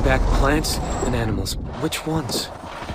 back plants and animals. Which ones?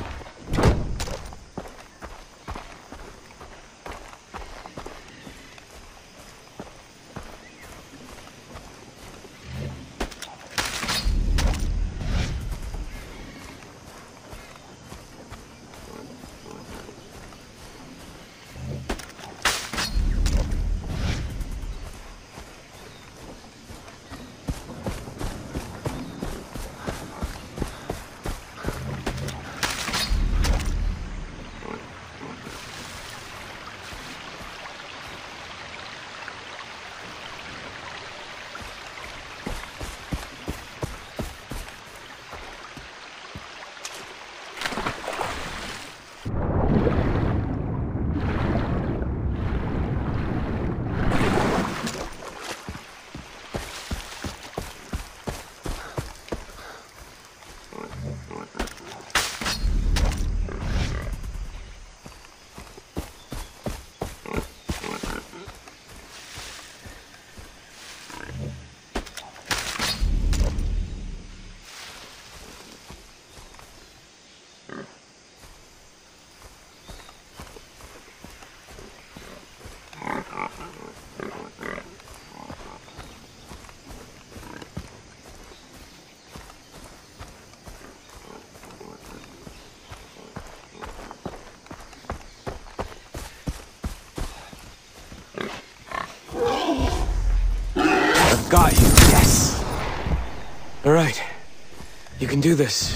Got you. Yes. All right. You can do this.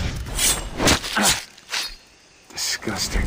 Disgusting.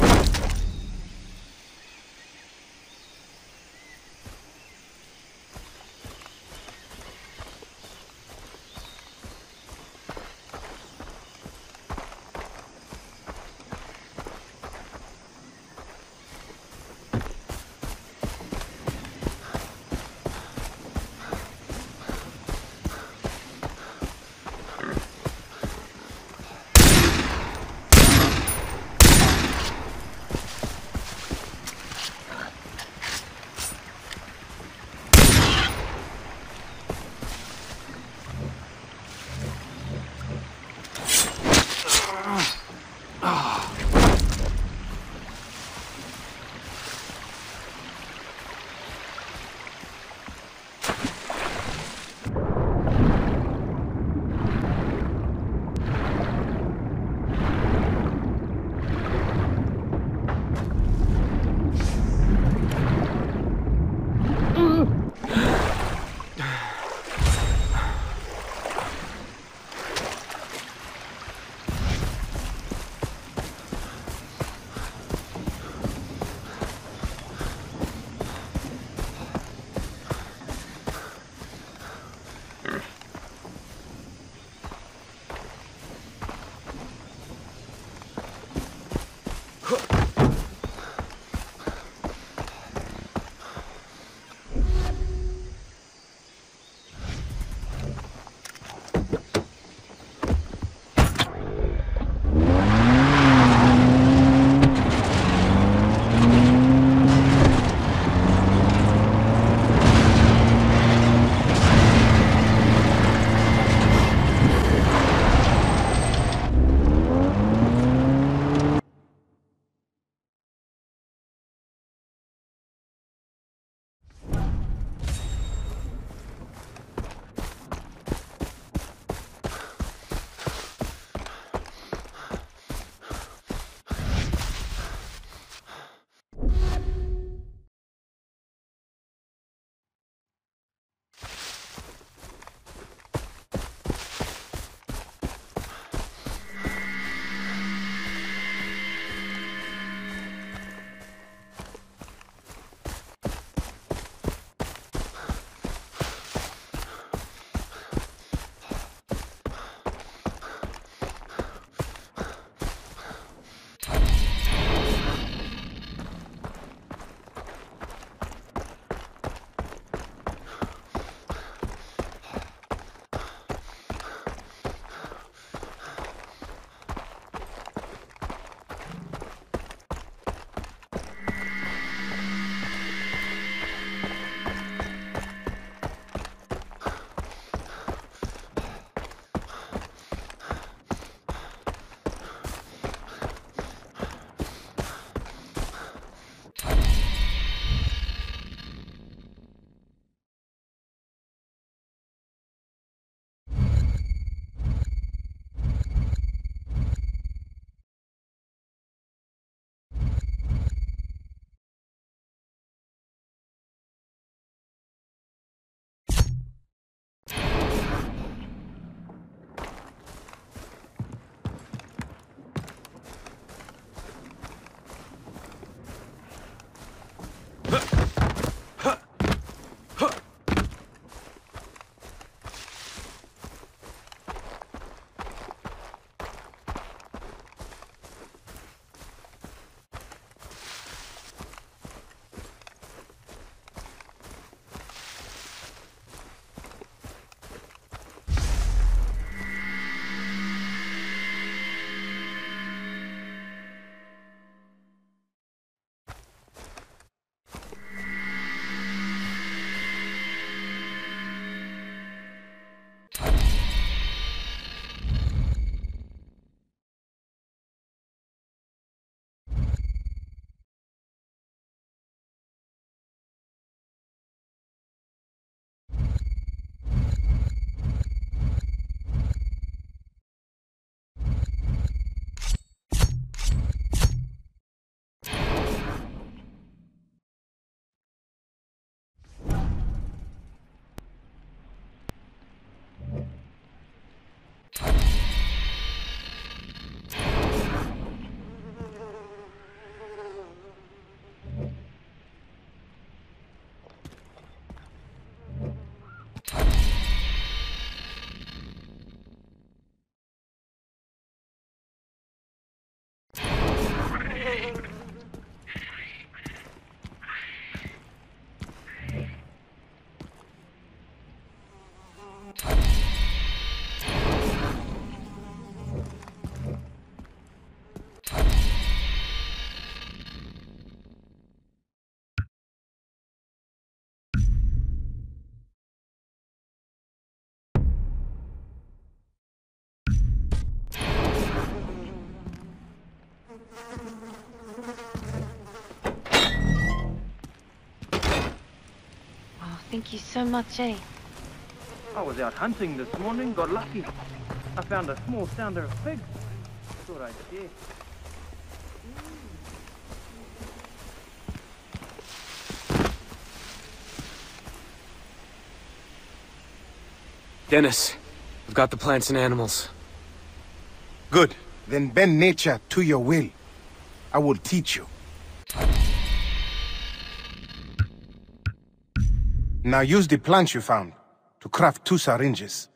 Thank you so much, eh? I was out hunting this morning, got lucky. I found a small sounder of pigs. Thought I'd share. Dennis, I've got the plants and animals. Good. Then bend nature to your will. I will teach you. Now use the plants you found to craft 2 syringes.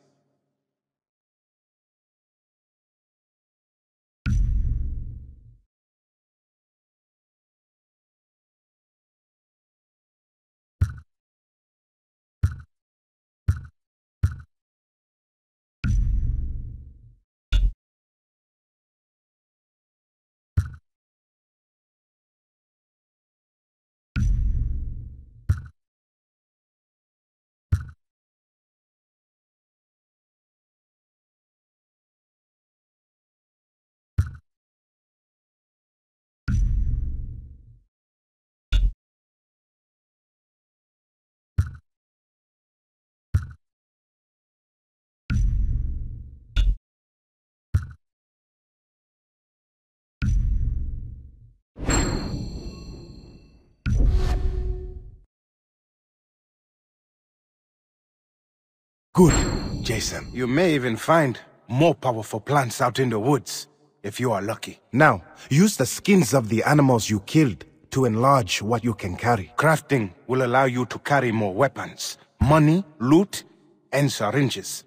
Good, Jason. You may even find more powerful plants out in the woods, if you are lucky. Now, use the skins of the animals you killed to enlarge what you can carry. Crafting will allow you to carry more weapons, money, loot, and syringes.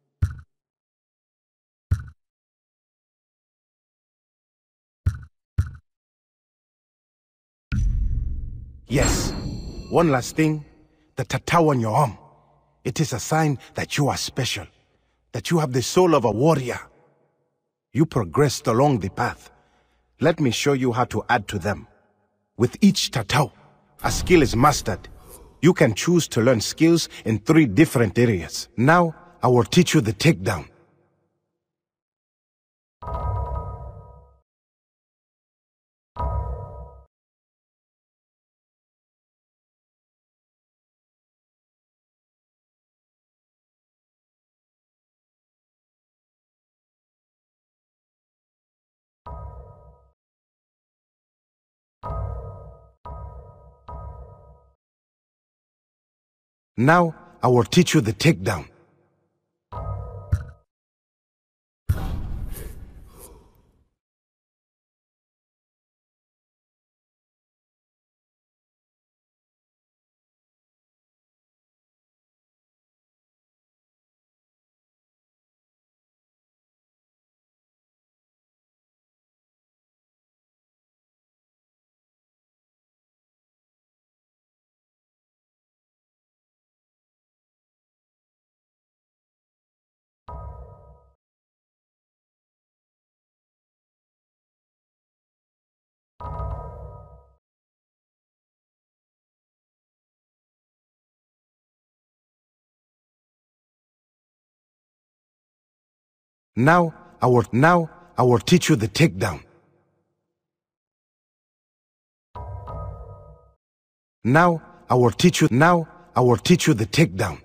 Yes. One last thing. The tattoo on your arm. It is a sign that you are special, that you have the soul of a warrior. You progressed along the path. Let me show you how to add to them. With each tattoo, a skill is mastered. You can choose to learn skills in 3 different areas. Now, I will teach you the takedown. Now, I will teach you the takedown. Now, I will teach you the takedown. Now, I will teach you the takedown.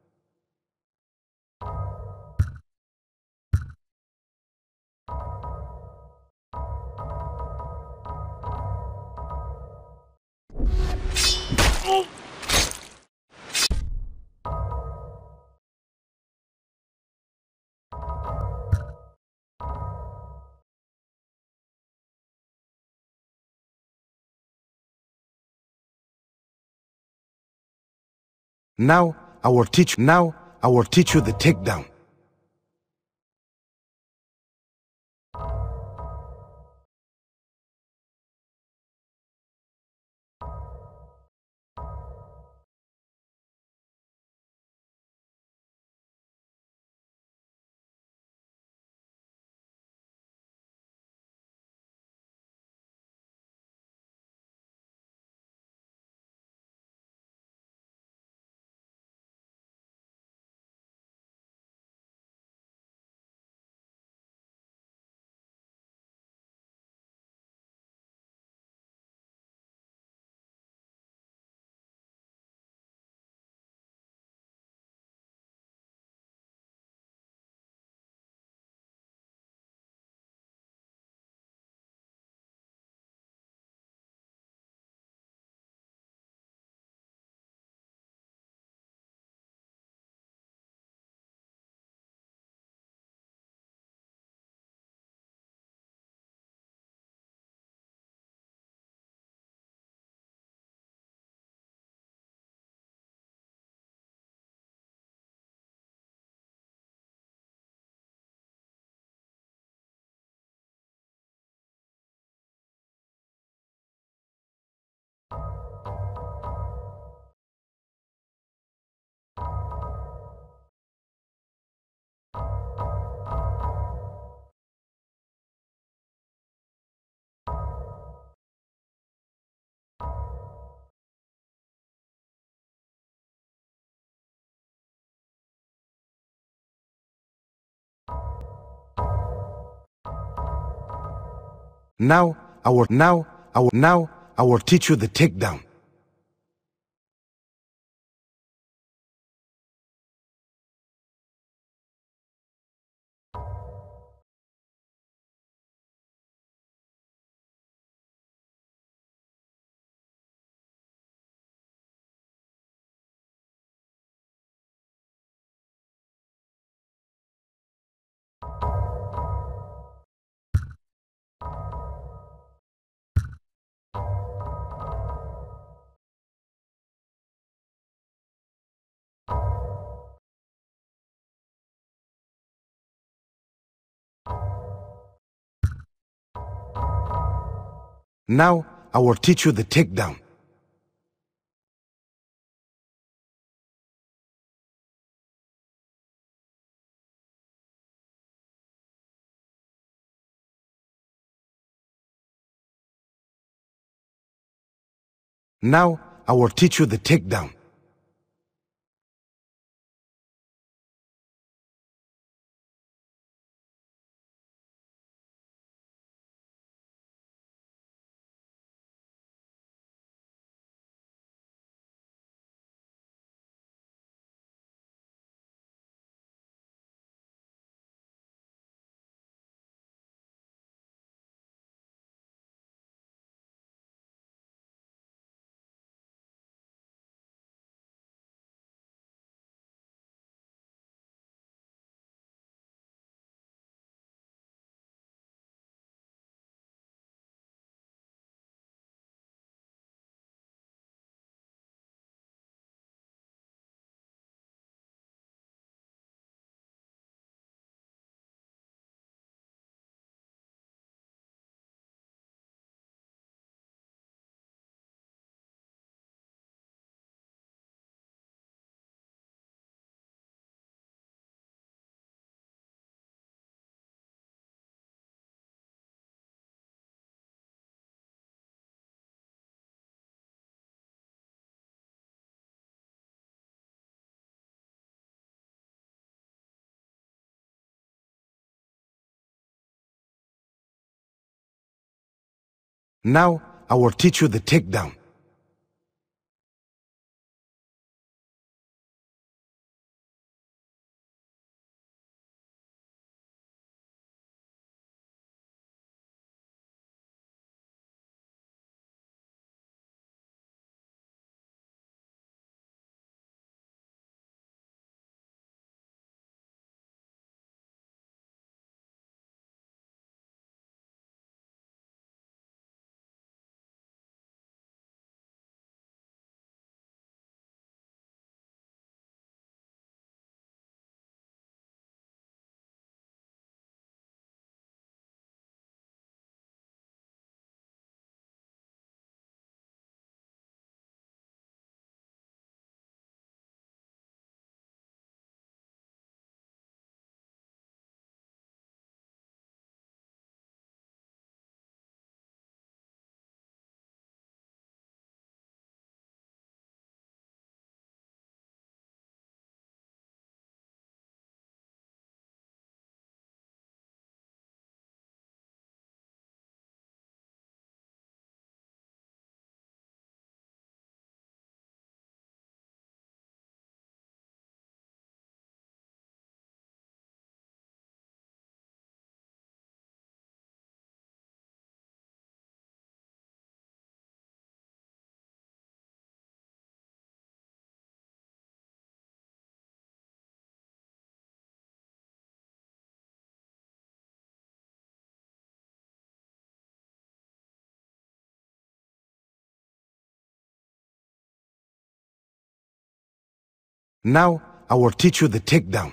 Now, I will teach you the takedown. Now I will teach you the takedown. Now I will teach you the takedown. Now I will teach you the takedown. Now I will teach you the takedown. Now I will teach you the takedown.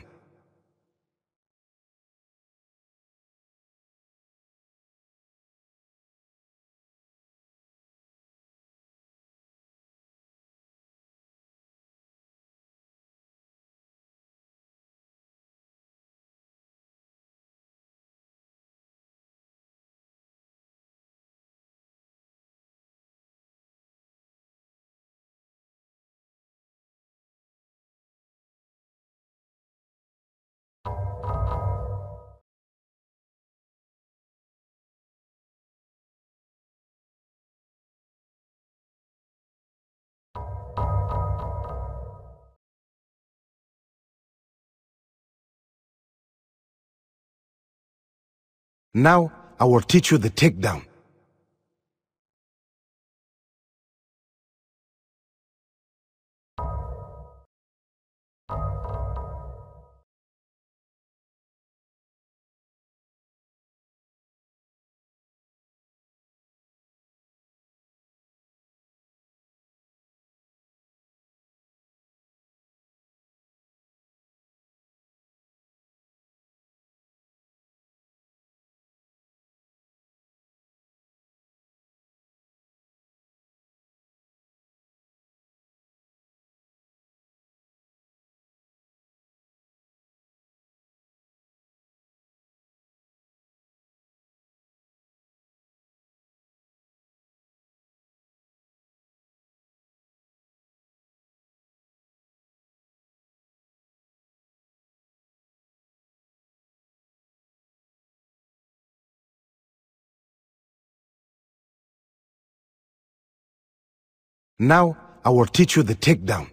Now, I will teach you the takedown. Now, I will teach you the takedown.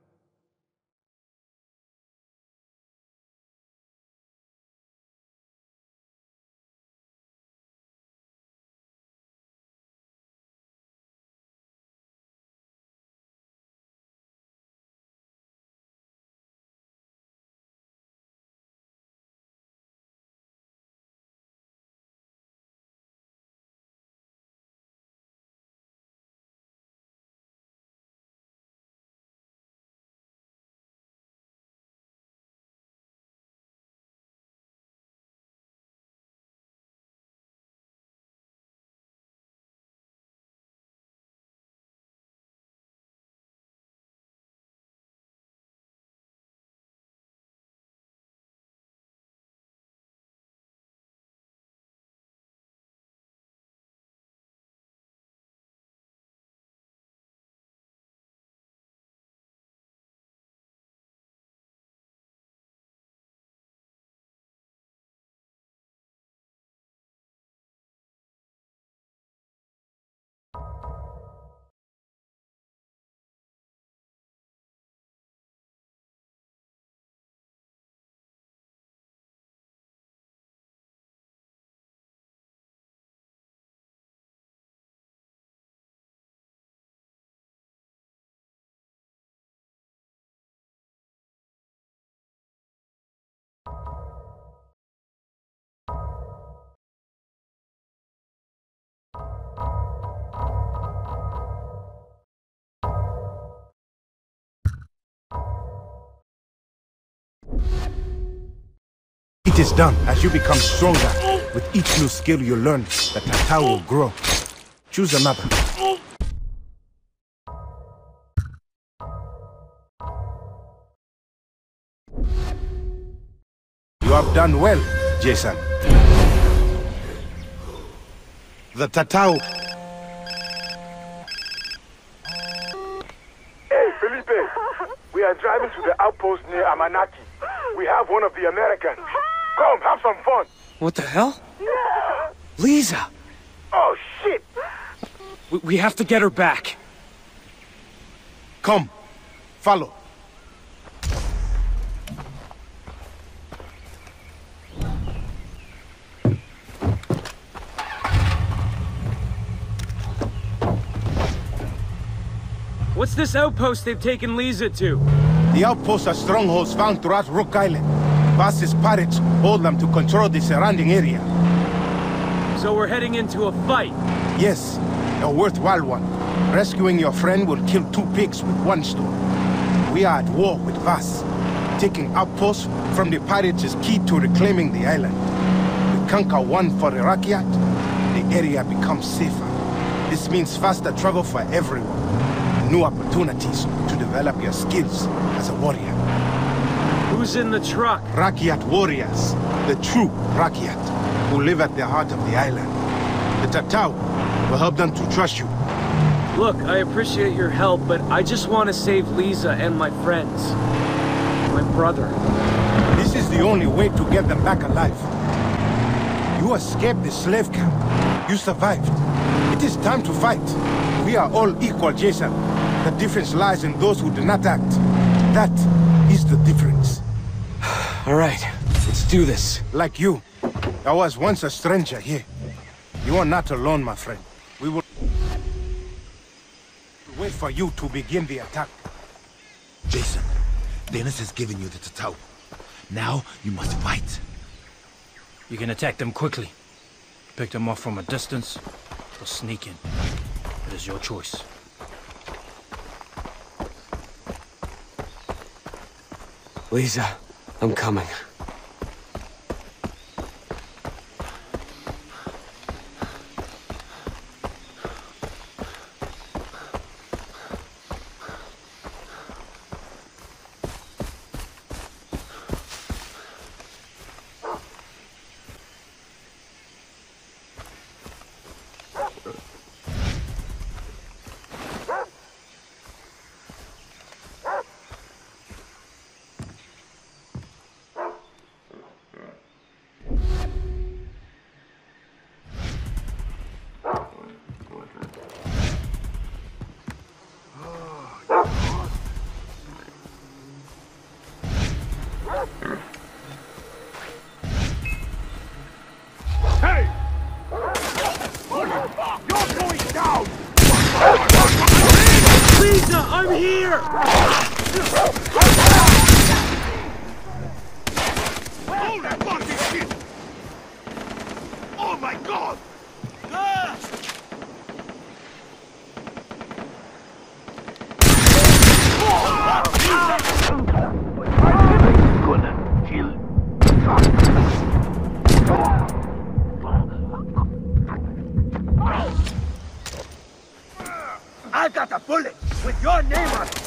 It is done. As you become stronger, with each new skill you learn, the Tatau will grow. Choose another. You have done well, Jason. The Tatau... Hey, Felipe! We are driving to the outpost near Amanaki. We have one of the Americans. Come, have some fun! What the hell? Lisa! Oh, shit! We have to get her back. Come, follow. What's this outpost they've taken Lisa to? The outposts are strongholds found throughout Rook Island. Boss's pirates hold them to control the surrounding area. So we're heading into a fight? Yes, a worthwhile one. Rescuing your friend will kill 2 pigs with 1 stone. We are at war with Vaas. Taking outposts from the pirates is key to reclaiming the island. We conquer one for Iraqiat, the area becomes safer. This means faster travel for everyone. New opportunities to develop your skills as a warrior. Who's in the truck? Rakyat warriors, the true Rakyat, who live at the heart of the island. The Tatau will help them to trust you. Look, I appreciate your help, but I just want to save Lisa and my friends. My brother. This is the only way to get them back alive. You escaped the slave camp. You survived. It is time to fight. We are all equal, Jason. The difference lies in those who do not act. That is the difference. All right, let's do this. Like you. I was once a stranger here. You are not alone, my friend. We will wait for you to begin the attack. Jason, Dennis has given you the Tatau. Now you must fight. You can attack them quickly. Pick them off from a distance, or sneak in. It is your choice. Lisa, I'm coming. Lisa, I'm here! Holy fucking shit! Oh my god! I got a bullet with your name on it.